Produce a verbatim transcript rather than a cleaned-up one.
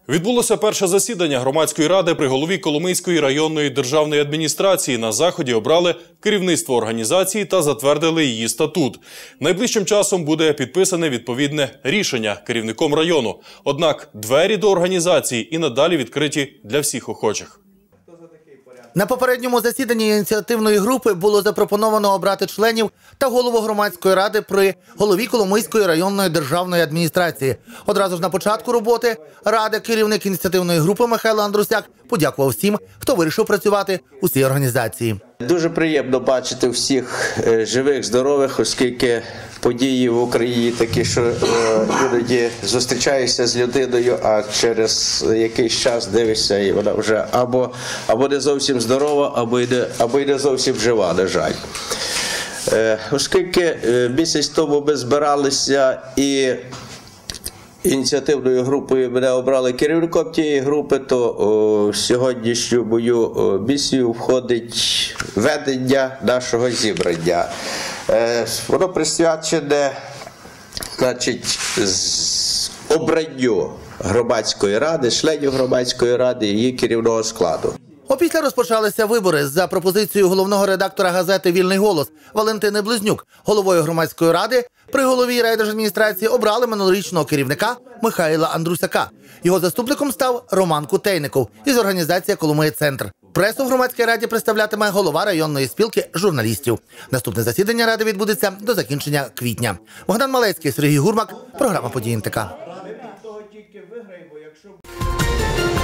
Відбулося перше засідання громадської ради при голові Коломийської районної державної адміністрації. На заході обрали керівництво організації та затвердили її статут. Найближчим часом буде підписане відповідне рішення керівником району. Однак двері до організації і надалі відкриті для всіх охочих. На попередньому засіданні ініціативної групи було запропоновано обрати членів та голову громадської ради при голові Коломийської районної державної адміністрації. Одразу ж на початку роботи ради керівник ініціативної групи Михайло Андрусяк подякував всім, хто вирішив працювати у цій організації. Дуже приємно бачити всіх живих, здорових, оскільки події в Україні такі, що іноді зустрічаєшся з людиною, а через якийсь час дивишся, і вона вже або, або не зовсім здорова, або й не, або й не зовсім жива, на жаль. Оскільки місяць тому ми збиралися і ініціативною групою мене обрали керівником тієї групи, то о, сьогоднішню мою о, місію входить ведення нашого зібрання. Е, воно присвячене, значить, з обранню громадської ради, членів громадської ради і її керівного складу. Опісля розпочалися вибори. За пропозицією головного редактора газети «Вільний голос» Валентини Близнюк головою громадської ради при голові райдержадміністрації обрали минулорічного керівника Михайла Андрусяка. Його заступником став Роман Кутейников із організації «Коломия-центр». Пресу в громадській раді представлятиме голова районної спілки журналістів. Наступне засідання ради відбудеться до закінчення квітня. Богдан Малецький, Сергій Гурмак, програма «Події ен те ка».